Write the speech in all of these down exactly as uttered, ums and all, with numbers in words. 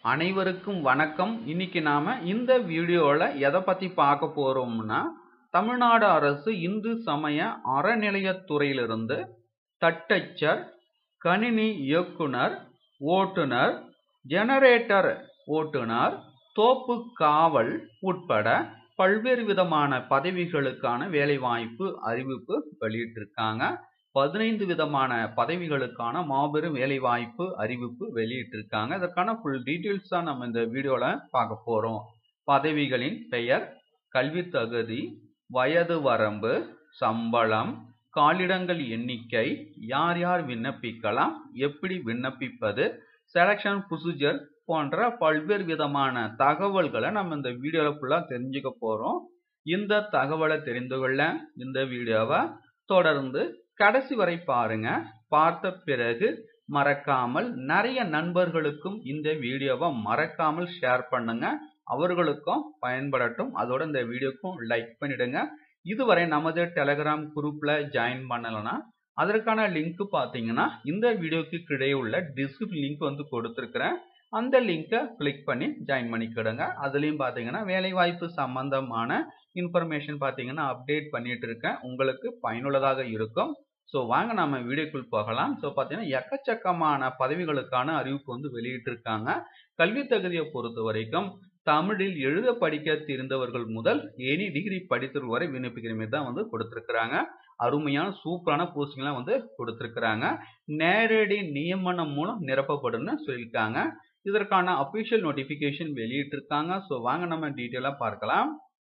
அனைவருக்கும் வணக்கம். இன்னைக்கு நாம இந்த வீடியோல எதை பத்தி பார்க்க போறோம்னா, தமிழ்நாடு அரசு இந்து சமய அறநிலையத்துறையிலிருந்து தட்டச்சர், கணினி இயக்குனர், ஓட்டுநர், ஜெனரேட்டர் ஓட்டுநர், தோப்பு காவல் உட்பட பல்வேறு விதமான பதவிகளுக்கான வேலைவாய்ப்பு அறிவிப்பு வெளியிட்டிருக்காங்க. பதினைந்து விதமான பதவிகளுக்கான மாபெரும் வேலைவாய்ப்பு அறிவிப்பு வெளியிட்டிருக்காங்க. இதற்கான ஃபுல் டீட்டெயில்ஸ் தான் நம்ம இந்த வீடியோல பார்க்க போறோம். பதவிகளின் பெயர், கல்வி தகுதி, வயது வரம்பு, சம்பளம், காலிடங்கள் எண்ணிக்கை, யார் யார் விண்ணப்பிக்கலாம், எப்படி விண்ணப்பிப்பது, செலக்ஷன் ப்ரொசீஜர் போன்ற பல்வேறு விதமான தகவல்களை நம்ம இந்த வீடியோல ஃபுல்லா தெரிஞ்சுக்க போறோம். இந்த தகவலை தெரிந்து கொள்ள இந்த வீடியோவை தொடர்ந்து கடைசி வரை பாருங்க. பார்த்த பிறகு மறக்காமல் நிறைய நண்பர்களுக்கும் இந்த வீடியோவை மறக்காமல் ஷேர் பண்ணுங்க, அவர்களுக்கும் பயன்படட்டும். அதோட இந்த வீடியோக்கும் லைக் பண்ணிடுங்க. இதுவரை நமது டெலிகிராம் குரூப்ல ஜாயின் பண்ணலன்னா அதற்கான லிங்க் பாத்தீங்கன்னா இந்த வீடியோக்கு கீழே உள்ள டிஸ்கிரிப்ஷன் லிங்க் வந்து கொடுத்திருக்கிறேன். அந்த லிங்கை கிளிக் பண்ணி ஜாயின் பண்ணிக்கிடுங்க. அதுலயும் பாத்தீங்கன்னா வேலைவாய்ப்பு சம்பந்தமான இன்ஃபர்மேஷன் பாத்தீங்கன்னா அப்டேட் பண்ணிட்டு இருக்கேன், உங்களுக்கு பயனுள்ளதாக இருக்கும். ஸோ வாங்க நம்ம வீடியோக்குள் போகலாம். ஸோ பார்த்தீங்கன்னா எக்கச்சக்கமான பதவிகளுக்கான அறிவிப்பு வந்து வெளியிட்டிருக்காங்க. கல்வி தகுதியை பொறுத்த வரைக்கும் தமிழில் எழுத படிக்க தெரிந்தவர்கள் முதல் எனி டிகிரி படித்தவர்கள் வரை விண்ணப்பிக்கிற மாதிரி தான் வந்து கொடுத்துருக்குறாங்க. அருமையான சூப்பரான போஸ்டிங்லாம் வந்து கொடுத்துருக்குறாங்க. நேரடி நியமனம் மூலம் நிரப்பப்படும்னு சொல்லியிருக்காங்க. இதற்கான அபிஷியல் நோட்டிபிகேஷன் வெளியிட்டிருக்காங்க. ஸோ வாங்க நம்ம டீட்டெயிலாக பார்க்கலாம்.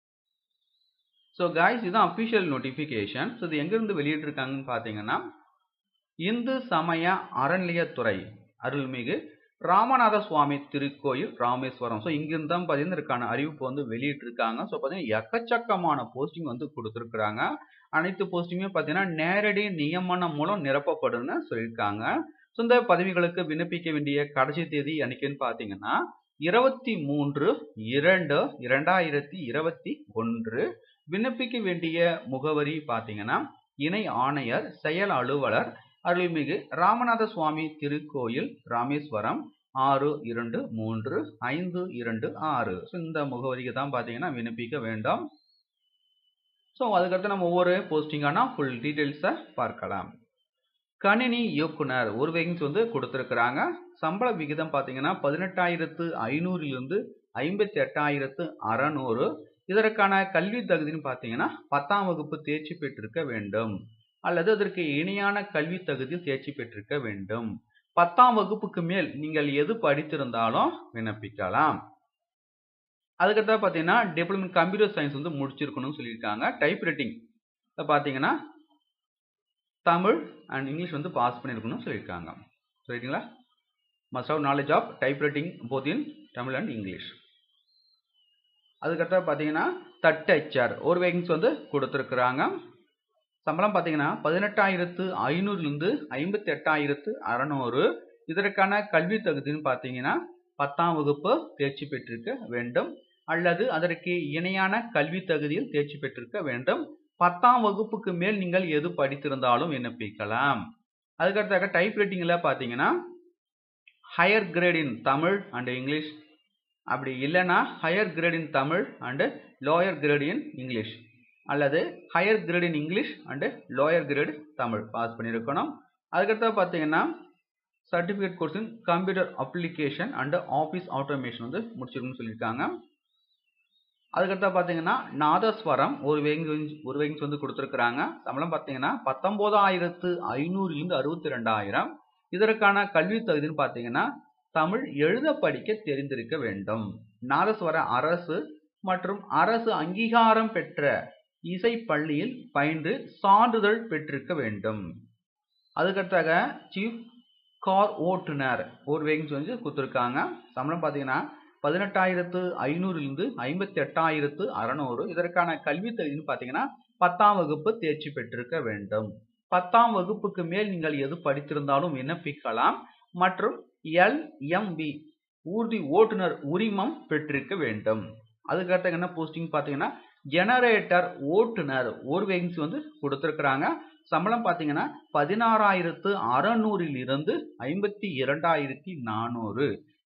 ஸோ காய்ஸ், இதுதான் அபிஷியல் நோட்டிஃபிகேஷன். ஸோ இது எங்கிருந்து வெளியிட்டிருக்காங்கன்னு பார்த்தீங்கன்னா, இந்து சமய அறநிலையத்துறை அருள்மிகு ராமநாத சுவாமி திருக்கோயில் ராமேஸ்வரம். ஸோ இங்கிருந்து தான் பார்த்தீங்கன்னா இதற்கான அறிவிப்பு வந்து வெளியிட்டிருக்காங்க. ஸோ பார்த்தீங்கன்னா எக்கச்சக்கமான போஸ்டிங் வந்து கொடுத்துருக்குறாங்க. அனைத்து போஸ்டிங்குமே பார்த்தீங்கன்னா நேரடி நியமனம் மூலம் நிரப்பப்படும்னு சொல்லியிருக்காங்க. ஸோ இந்த பதவிகளுக்கு விண்ணப்பிக்க வேண்டிய கடைசி தேதி என்னைக்குன்னு பார்த்தீங்கன்னா இருபத்தி மூன்று இரண்டு இரண்டாயிரத்தி இருபத்தி ஒன்று. விண்ணப்பிக்க வேண்டிய முகவரி பார்த்தீங்கன்னா இணை ஆணையர் செயல் அலுவலர் அருள்மிகு ராமநாத சுவாமி திருக்கோயில் ராமேஸ்வரம் ஆறு இரண்டு மூன்று ஐந்து இரண்டு ஆறு. ஸோ இந்த முகவரிக்கு தான் பார்த்தீங்கன்னா விண்ணப்பிக்க வேண்டும். ஸோ அதுக்கடுத்து நம்ம ஒவ்வொரு போஸ்டிங்கான ஃபுல் டீட்டெயில்ஸை பார்க்கலாம். கணினி இயக்குனர் ஒரு வேகன்சி வந்து கொடுத்துருக்குறாங்க. சம்பள விகிதம் பார்த்தீங்கன்னா பதினெட்டாயிரத்து ஐநூறிலிருந்து ஐம்பத்தி எட்டாயிரத்து அறநூறு. இதற்கான கல்வி தகுதின்னு பார்த்தீங்கன்னா பத்தாம் வகுப்பு தேர்ச்சி பெற்றிருக்க வேண்டும் அல்லது அதற்கு இணையான கல்வி தகுதியில் தேர்ச்சி பெற்றிருக்க வேண்டும். பத்தாம் வகுப்புக்கு மேல் நீங்கள் எது படித்திருந்தாலும் விண்ணப்பிக்கலாம். அதுக்கடுத்து பார்த்தீங்கன்னா டிப்ளமோ கம்ப்யூட்டர் சயின்ஸ் வந்து முடிச்சிருக்கணும்னு சொல்லியிருக்காங்க. டைப் ரைட்டிங் பார்த்தீங்கன்னா தமிழ் அண்ட் இங்கிலீஷ் வந்து பாஸ் பண்ணியிருக்கணும்னு சொல்லியிருக்காங்க. சரிங்களா? Must have knowledge of type writing both in Tamil and English. அதுக்கடுத்து பார்த்தீங்கன்னா தட்டச்சர் ஒரு வேகன்சி வந்து கொடுத்துருக்குறாங்க. சம்பளம் பார்த்தீங்கன்னா பதினெட்டாயிரத்து ஐநூறுலேருந்து ஐம்பத்தி எட்டாயிரத்து அறநூறு. இதற்கான கல்வி தகுதின்னு பார்த்தீங்கன்னா பத்தாம் வகுப்பு தேர்ச்சி பெற்றிருக்க வேண்டும் அல்லது அதற்கு இணையான கல்வி தகுதியில் தேர்ச்சி பெற்றிருக்க வேண்டும். பத்தாம் வகுப்புக்கு மேல் நீங்கள் எது படித்திருந்தாலும் விண்ணப்பிக்கலாம். அதுக்கடுத்தாக டைப் ரைட்டிங்கில் பார்த்தீங்கன்னா higher grade in Tamil and English, அப்படி இல்லைன்னா higher grade in Tamil and lower grade in English அல்லது higher grade in English and lower grade Tamil pass பண்ணியிருக்கணும். அதுக்கடுத்து பார்த்தீங்கன்னா certificate course in computer application and office automation வந்து முடிச்சிருக்குன்னு சொல்லியிருக்காங்க. அதுக்கடுத்து பார்த்தீங்கன்னா நாதஸ்வரம் ஒரு வேகன்சி ஒரு வேகன்சி வந்து கொடுத்துருக்குறாங்க. சம்பளம் பார்த்தீங்கன்னா பத்தொம்போதாயிரத்து ஐநூறுலேருந்து அறுபத்தி ரெண்டாயிரம். இதற்கான கல்வி தகுதின்னு பார்த்தீங்கன்னா தமிழ் எழுத படிக்க தெரிந்திருக்க வேண்டும். நாதஸ்வர அரசு மற்றும் அரசு அங்கீகாரம் பெற்ற இசை பள்ளியில் பயின்று சான்றிதழ் பெற்றிருக்க வேண்டும். அதுக்கடுத்தாக சீஃப் கார் ஓட்டுநர் ஒரு வேகன்சி வந்து கொடுத்துருக்காங்க. சம்பளம் பார்த்தீங்கன்னா பதினெட்டாயிரத்து ஐநூறுலேருந்து ஐம்பத்தி எட்டாயிரத்து அறநூறு. இதற்கான கல்வி தகுதின்னு பார்த்தீங்கன்னா பத்தாம் வகுப்பு தேர்ச்சி பெற்றிருக்க வேண்டும். பத்தாம் வகுப்புக்கு மேல் நீங்கள் எது படித்திருந்தாலும் விண்ணப்பிக்கலாம் மற்றும் எல் எம் பி ஊர்தி ஓட்டுநர் உரிமம் பெற்றிருக்க வேண்டும். அதுக்கடுத்து என்ன போஸ்டிங் பார்த்தீங்கன்னா ஜெனரேட்டர் ஓட்டுநர் ஒரு வேகன்சி வந்து கொடுத்துருக்குறாங்க. சம்பளம் பார்த்தீங்கன்னா பதினாறாயிரத்து அறநூறில் இருந்து ஐம்பத்தி இரண்டாயிரத்தி நானூறு.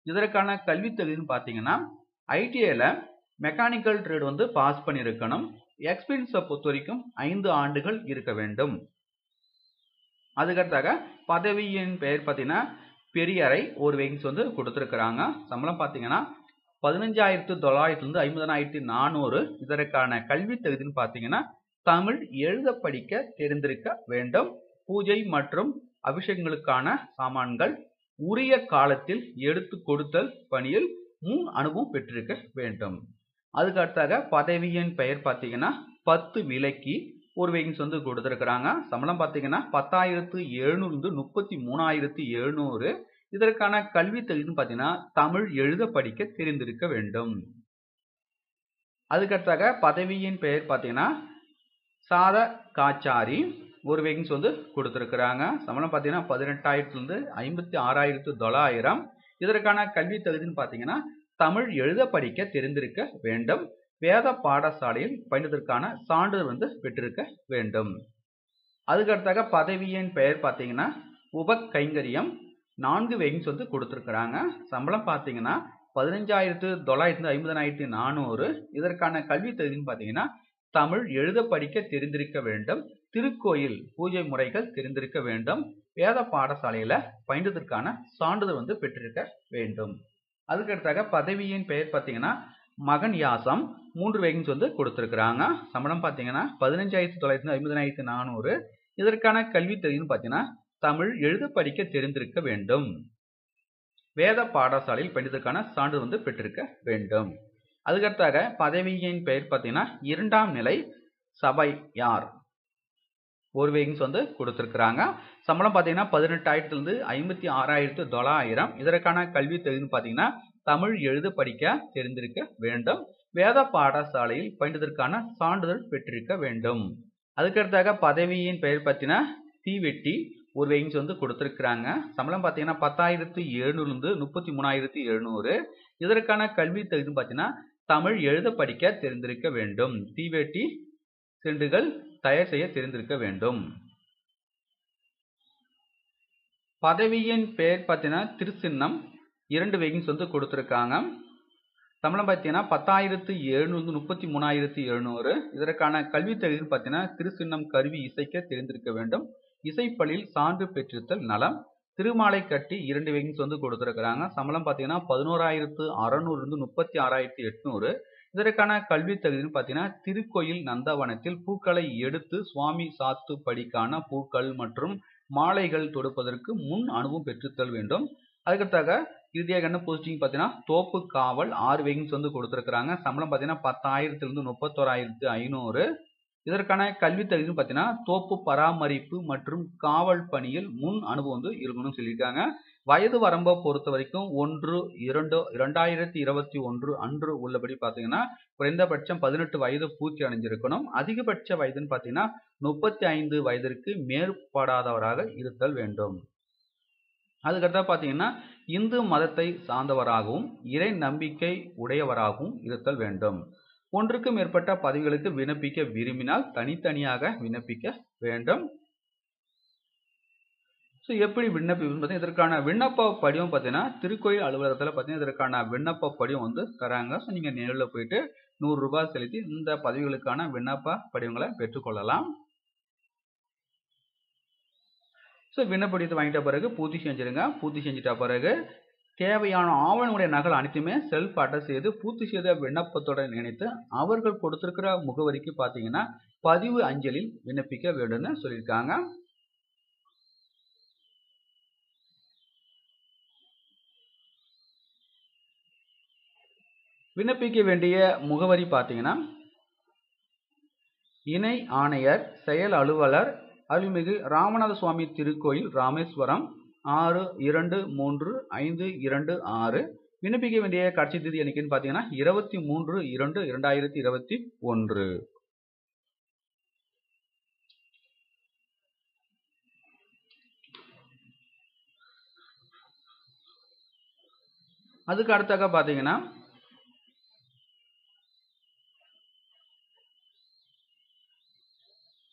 இதற்கான கல்வி தகுதின்னு பார்த்தீங்கன்னா ஐடிஐல மெக்கானிக்கல் ட்ரேட் வந்து பாஸ் பண்ணியிருக்கணும். எக்ஸ்பீரியன்ஸை பொறுத்த வரைக்கும் ஐந்து ஆண்டுகள் இருக்க வேண்டும். அதுக்கடுத்தாக பதவியின் பெயர் பார்த்தீங்கன்னா பெரியறை ஒரு வேகன்சி வந்து கொடுத்துருக்குறாங்க. சம்பளம் பார்த்தீங்கன்னா பதினஞ்சாயிரத்து தொள்ளாயிரத்துலேருந்து ஐம்பதனாயிரத்தி நானூறு. இதற்கான கல்வி தகுதின்னு பார்த்தீங்கன்னா தமிழ் எழுத படிக்க தெரிந்திருக்க வேண்டும். பூஜை மற்றும் அபிஷேகங்களுக்கான சாமான்கள் உரிய காலத்தில் எடுத்து கொடுத்தல் பணியில் முன் அனுபவம் பெற்றிருக்க வேண்டும். அதுக்கு அடுத்தாக பதவியின் பெயர் பார்த்தீங்கன்னா பத்து விலக்கி ஒரு வேகன்சி வந்து கொடுத்துருக்குறாங்க. சம்பளம் பார்த்தீங்கன்னா பத்தாயிரத்து எழுநூறு முப்பத்தி மூணாயிரத்தி எழுநூறு. இதற்கான கல்வி தகுதின்னு பார்த்தீங்கன்னா தமிழ் எழுத படிக்க தெரிந்திருக்க வேண்டும். அதுக்கடுத்தாக பதவியின் பெயர் பார்த்தீங்கன்னா சாத காச்சாரி ஒரு வேகன்சி வந்து கொடுத்துருக்குறாங்க. சம்பளம் பார்த்தீங்கன்னா பதினெட்டாயிரத்துலேருந்து ஐம்பத்தி ஆறாயிரத்து தொள்ளாயிரம். இதற்கான கல்வி தகுதின்னு பார்த்தீங்கன்னா தமிழ் எழுத படிக்க தெரிந்திருக்க வேண்டும். வேத பாடசாலையில் பயின்றதற்கான சான்றிதழ் வந்து பெற்றிருக்க வேண்டும். அதுக்கடுத்தாக பதவியின் பெயர் பார்த்தீங்கன்னா உப கைங்கரியம் நான்கு வேகன்சி வந்து கொடுத்துருக்குறாங்க. சம்பளம் பார்த்தீங்கன்னா பதினஞ்சாயிரத்து தொள்ளாயிரத்து ஐம்பதனாயிரத்தி நானூறு. இதற்கான கல்வி தகுதின்னு பார்த்தீங்கன்னா தமிழ் எழுத படிக்க தெரிந்திருக்க வேண்டும். திருக்கோயில் பூஜை முறைகள் தெரிந்திருக்க வேண்டும். வேத பாடசாலையில பயின்றதற்கான சான்றிதழ் வந்து பெற்றிருக்க வேண்டும். அதுக்கடுத்தாக பதவியின் பெயர் பார்த்தீங்கன்னா மகன் யாசம் மூன்று வேகன்சி வந்து கொடுத்துருக்குறாங்க. சம்பளம் பார்த்தீங்கன்னா பதினஞ்சாயிரத்தி தொள்ளாயிரத்தி ஐம்பதனாயிரத்தி நானூறு. இதற்கான கல்வி தகுதின்னு பார்த்தீங்கன்னா தமிழ் எழுத படிக்க தெரிந்திருக்க வேண்டும். வேத பாடசாலையில் பயின்றதற்கான சான்றிதழ் வந்து பெற்றிருக்க வேண்டும். அதுக்கடுத்தாக பதவியின் பெயர் பார்த்தீங்கன்னா இரண்டாம் நிலை சபையார் ஒரு வேகன்சி வந்து கொடுத்துருக்குறாங்க. சம்பளம் பார்த்தீங்கன்னா பதினெட்டாயிரத்துலேருந்து ஐம்பத்தி ஆறாயிரத்து தொள்ளாயிரம். இதற்கான கல்வி தகுதின்னு பார்த்தீங்கன்னா தமிழ் எழுத படிக்க தெரிந்திருக்க வேண்டும். வேத பாடசாலையில் பயின்றதற்கான சான்றிதழ் பெற்றிருக்க வேண்டும். அதுக்கடுத்தாக பதவியின் பெயர் பார்த்தீங்கன்னா தீவெட்டி ஒரு வேகன்சி வந்து கொடுத்துருக்குறாங்க. சம்பளம் பார்த்தீங்கன்னா பத்தாயிரத்து எழுநூறுலேருந்து முப்பத்தி மூணாயிரத்தி எழுநூறு. இதற்கான கல்வி தகுதின்னு பார்த்தீங்கன்னா தமிழ் எழுத படிக்க தெரிந்திருக்க வேண்டும். தீவெட்டி செண்டுகள் தயார் செய்ய தெரிந்திருக்க வேண்டும். பதவியின் பெயர் பார்த்தீங்கன்னா திருச்சின்னம் இரண்டு வேகன்சி வந்து கொடுத்துருக்காங்க. சம்பளம் பார்த்தீங்கன்னா பத்தாயிரத்து எழுநூறு முப்பத்தி மூணாயிரத்தி எழுநூறு. இதற்கான கல்வி தகுதின்னு பார்த்தீங்கன்னா திருச்சின்னம் கருவி இசைக்க தெரிந்திருக்க வேண்டும். இசைப்பள்ளியில் சான்று பெற்றிருத்தல் நலம். திருமாலை கட்டி இரண்டு வேகன்சி வந்து கொடுத்துருக்குறாங்க. சம்பளம் பார்த்தீங்கன்னா பதினோராயிரத்து அறநூறுலேருந்து முப்பத்தி ஆறாயிரத்தி எட்நூறு. இதற்கான கல்வி தகுதின்னு பார்த்தீங்கன்னா திருக்கோயில் நந்தவனத்தில் பூக்களை எடுத்து சுவாமி சாத்து படிக்கான பூக்கள் மற்றும் மாலைகள் தொடுப்பதற்கு முன் அனுபவம் பெற்றுத்தல் வேண்டும். அதுக்கடுத்தாக இறுதியாக என்ன போஸ்டிங் பார்த்தீங்கன்னா தோப்பு காவல் ஆறு வேகன்சி வந்து கொடுத்துருக்குறாங்க. சம்பளம் பார்த்தீங்கன்னா பத்தாயிரத்துலேருந்து முப்பத்தோராயிரத்து ஐநூறு. இதற்கான கல்வி தகுதின்னு பார்த்தீங்கன்னா தோப்பு பராமரிப்பு மற்றும் காவல் பணியில் முன் அனுபவம் வந்து இருக்கணும்னு சொல்லியிருக்காங்க. வயது வரம்பை பொறுத்த வரைக்கும் ஒன்று இரண்டு இரண்டாயிரத்தி இருபத்தி ஒன்று அன்று உள்ளபடி பார்த்தீங்கன்னா குறைந்தபட்சம் பதினெட்டு வயது பூர்த்தி அடைஞ்சிருக்கணும். அதிகபட்ச வயதுன்னு பார்த்தீங்கன்னா முப்பத்தி ஐந்து வயதிற்கு மேற்படாதவராக இருத்தல் வேண்டும். அதுக்கடுத்தா பார்த்தீங்கன்னா இந்து மதத்தை சார்ந்தவராகவும் இறை நம்பிக்கை உடையவராகவும் இருத்தல் வேண்டும். ஒன்றுக்கு மேற்பட்ட பதவிகளுக்கு விண்ணப்பிக்க விரும்பினால் தனித்தனியாக விண்ணப்பிக்க வேண்டும். ஸோ எப்படி விண்ணப்பிப்பது பார்த்தீங்கன்னா இதற்கான விண்ணப்ப படிவம் பார்த்தீங்கன்னா திருக்கோயில் அலுவலகத்தில் பார்த்தீங்கன்னா இதற்கான விண்ணப்ப படிவம் வந்து தராங்க. ஸோ நீங்கள் நேரில் போயிட்டு நூறு ரூபாய் செலுத்தி இந்த பதவிகளுக்கான விண்ணப்ப படிவங்களை பெற்றுக்கொள்ளலாம். ஸோ விண்ணப்படித்து வாங்கிட்ட பிறகு பூர்த்தி செஞ்சிருங்க. பூர்த்தி செஞ்சிட்ட பிறகு தேவையான ஆவணங்களுடைய நகல் அனைத்துமே செல்ஃப் அட்டஸ்ட் செய்து பூர்த்தி செய்த விண்ணப்பத்துடன் இணைத்து அவர்கள் கொடுத்திருக்கிற முகவரிக்கு பார்த்தீங்கன்னா பதிவு அஞ்சலில் விண்ணப்பிக்க வேண்டும்னு சொல்லியிருக்காங்க. விண்ணப்பிக்க வேண்டிய முகவரி பார்த்தீங்கன்னா இணை ஆணையர் செயல் அலுவலர் அருள்மிகு ராமநாத சுவாமி திருக்கோயில் ராமேஸ்வரம் ஆறு இரண்டு மூன்று ஐந்து இரண்டு ஆறு. விண்ணப்பிக்க வேண்டிய கடைசி தேதி என்னைக்குன்னு பார்த்தீங்கன்னா இருபத்தி மூன்று இரண்டு இரண்டாயிரத்தி இருபத்தி ஒன்று. அதுக்கு அடுத்தாக பார்த்தீங்கன்னா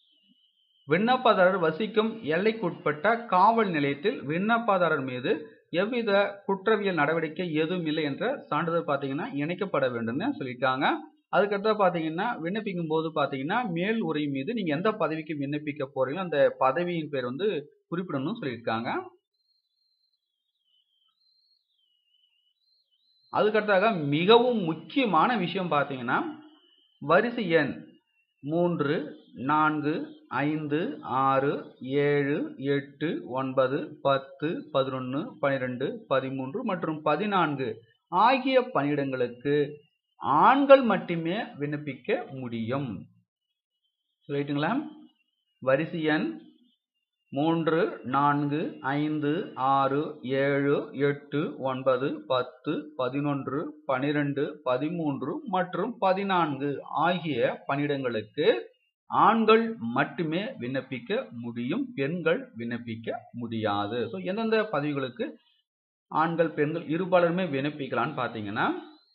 விண்ணப்பதாரர் வசிக்கும் எல்லைக்குட்பட்ட காவல் நிலையத்தில் விண்ணப்பதாரர் மீது எவ்வித குற்றவியல் நடவடிக்கை எதுவும் இல்லை என்ற சான்றிதழ் பார்த்தீங்கன்னா இணைக்கப்பட வேண்டும்னு சொல்லியிருக்காங்க. அதுக்கடுத்து பார்த்தீங்கன்னா விண்ணப்பிக்கும் போது பார்த்தீங்கன்னா மேல் உரை மீது நீங்க எந்த பதவிக்கு விண்ணப்பிக்க போறீங்களோ அந்த பதவியின் பேர் வந்து குறிப்பிடணும்னு சொல்லியிருக்காங்க. அதுக்கடுத்தாக மிகவும் முக்கியமான விஷயம் பார்த்தீங்கன்னா வரிசை எண் மூன்று நான்கு ஐந்து ஆறு ஏழு எட்டு ஒன்பது பத்து பதினொன்று பனிரெண்டு பதிமூன்று மற்றும் பதினான்கு ஆகிய பணியிடங்களுக்கு ஆண்கள் மட்டுமே விண்ணப்பிக்க முடியும். ரைட்டுங்களா? வரிசை எண் மூன்று நான்கு ஐந்து ஆறு ஏழு எட்டு ஒன்பது பத்து பதினொன்று பனிரெண்டு பதிமூன்று மற்றும் பதினான்கு ஆகிய பணியிடங்களுக்கு ஆண்கள் மட்டுமே விண்ணப்பிக்க முடியும், பெண்கள் விண்ணப்பிக்க முடியாது. ஸோ எந்தெந்த பதவிகளுக்கு ஆண்கள் பெண்கள் இருபாலருமே விண்ணப்பிக்கலாம்னு பார்த்தீங்கன்னா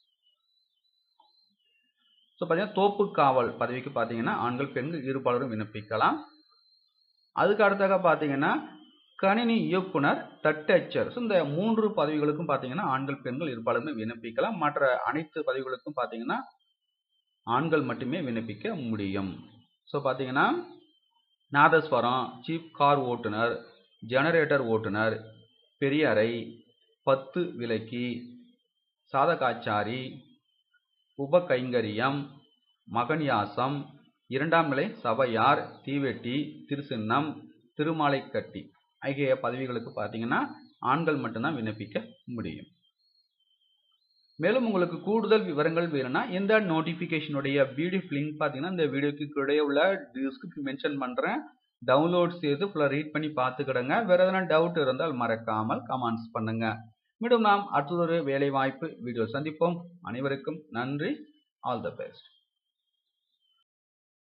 ஸோ பார்த்தீங்கன்னா தோப்பு காவல் பதவிக்கு பார்த்தீங்கன்னா ஆண்கள் பெண்கள் இருபாலரும் விண்ணப்பிக்கலாம். அதுக்கு அடுத்தாக பார்த்தீங்கன்னா கணினி இயக்குனர், தட்டச்சர், இந்த மூன்று பதவிகளுக்கும் பார்த்தீங்கன்னா ஆண்கள் பெண்கள் இருபாலருமே விண்ணப்பிக்கலாம். மற்ற அனைத்து பதவிகளுக்கும் பார்த்தீங்கன்னா ஆண்கள் மட்டுமே விண்ணப்பிக்க முடியும். ஸோ பார்த்தீங்கன்னா நாதஸ்வரம், சீப் கார் ஓட்டுநர், ஜெனரேட்டர் ஓட்டுநர், பெரியறை, பத்து விளக்கி, சாதகாச்சாரி, உப கைங்கரியம், மகன்யாசம், இரண்டாம் நிலை சபையார், தீவெட்டி, திருசின்னம், திருமாலைக்கட்டி ஆகிய பதவிகளுக்கு பார்த்தீங்கன்னா ஆண்கள் மட்டும்தான் விண்ணப்பிக்க முடியும். மேலும் உங்களுக்கு கூடுதல் விவரங்கள் வேணும்னா இந்த நோட்டிபிகேஷனுடைய பிடிஎஃப் லிங்க் பார்த்தீங்கன்னா இந்த வீடியோக்கு கீழே உள்ள டிஸ்கிரிப்ஷன் மென்ஷன் பண்றேன். டவுன்லோட் செய்து ஃபுல்லாக ரீட் பண்ணி பார்த்துக்கிடுங்க. வேற எதனா டவுட் இருந்தால் மறக்காமல் கமெண்ட்ஸ் பண்ணுங்க. மீண்டும் நாம் அடுத்ததொரு வேலை வாய்ப்பு வீடியோ சந்திப்போம். அனைவருக்கும் நன்றி. All the best.